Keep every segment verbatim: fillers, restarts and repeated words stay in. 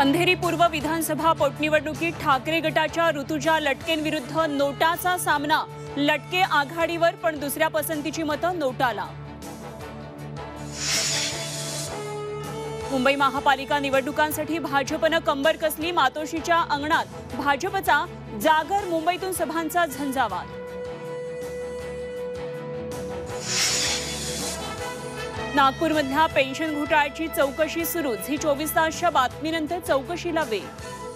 अंधेरी पूर्व विधानसभा पोटनिवडणुकीत ठाकरे गटाच्या ऋतुजा लटकेंविरुद्ध नोटाचा सामना। लटके आघाडीवर, पण दुसऱ्या पसंतीची मतं नोटाला। मुंबई महापालिका निवडणुकांसाठी भाजपनं कंबर कसली। मातोश्रीच्या अंगणात भाजपचा जागर, मुंबईतून सभांचा झंझावात। नागपूरमधल्या पेन्शन घोटाळ्याची चौकशी सुरू। झी चोवीस तासच्या बातमीनंतर चौकशीला वेग।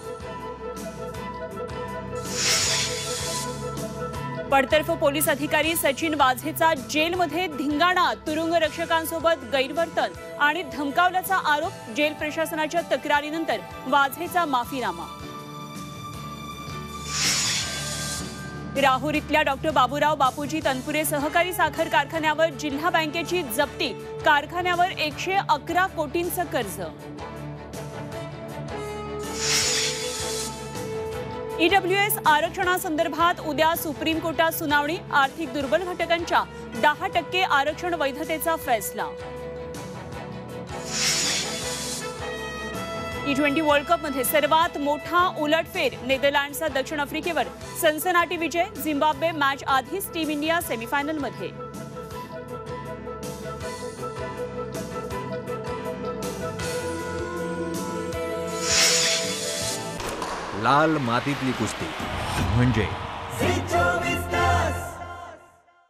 बडतर्फ पोलीस अधिकारी सचिन वाझेचा जेलमध्ये धिंगाणा। तुरुंग रक्षकांसोबत गैरवर्तन आणि धमकावल्याचा आरोप। जेल प्रशासनाच्या तक्रारीनंतर वाझेचा माफीनामा। राहुरी इथल्या डॉक्टर बाबूराव बापूजी तनपुरे सहकारी साखर कारखान्यावर जिल्हा बँकेची जप्ती। कारखान्यावर एकशे अकरा कोटींचं कर्ज। ईडब्ल्यूएस आरक्षणासंदर्भात उद्या सुप्रीम कोर्टात सुनावणी। आर्थिक दुर्बल घटकांच्या दहा टक्के आरक्षण वैधतेचा फैसला। टी ट्वेंटी वर्ल्ड कप मध्ये सर्वात मोठा उलटफेर। नेदरलँडचा दक्षिण आफ्रिकेवर सनसनाटी विजय। झिम्बाब्वे मॅच आधीच टीम इंडिया सेमीफायनलमध्ये। लाल मातीतली कुस्ती म्हणजे